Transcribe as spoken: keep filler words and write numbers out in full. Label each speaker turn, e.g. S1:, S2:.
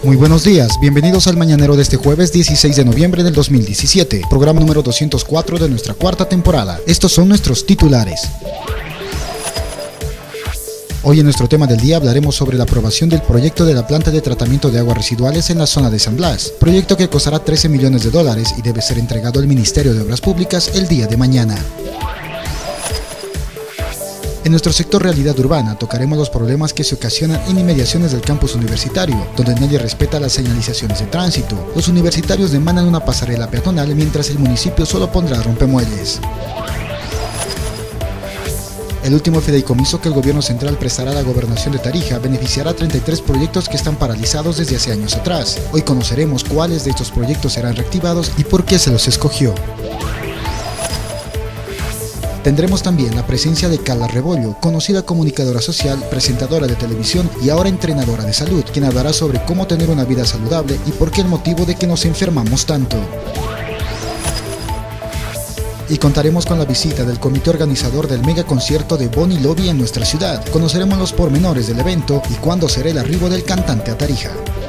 S1: Muy buenos días, bienvenidos al Mañanero de este jueves dieciséis de noviembre del dos mil diecisiete, programa número doscientos cuatro de nuestra cuarta temporada. Estos son nuestros titulares. Hoy en nuestro tema del día hablaremos sobre la aprobación del proyecto de la planta de tratamiento de aguas residuales en la zona de San Blas, proyecto que costará trece millones de dólares y debe ser entregado al Ministerio de Obras Públicas el día de mañana. En nuestro sector Realidad Urbana tocaremos los problemas que se ocasionan en inmediaciones del campus universitario, donde nadie respeta las señalizaciones de tránsito. Los universitarios demandan una pasarela peatonal mientras el municipio solo pondrá rompemuelles. El último fideicomiso que el gobierno central prestará a la gobernación de Tarija beneficiará a treinta y tres proyectos que están paralizados desde hace años atrás. Hoy conoceremos cuáles de estos proyectos serán reactivados y por qué se los escogió. Tendremos también la presencia de Carla Rebollo, conocida comunicadora social, presentadora de televisión y ahora entrenadora de salud, quien hablará sobre cómo tener una vida saludable y por qué el motivo de que nos enfermamos tanto. Y contaremos con la visita del comité organizador del mega concierto de Bon Jovi en nuestra ciudad. Conoceremos los pormenores del evento y cuándo será el arribo del cantante a Tarija.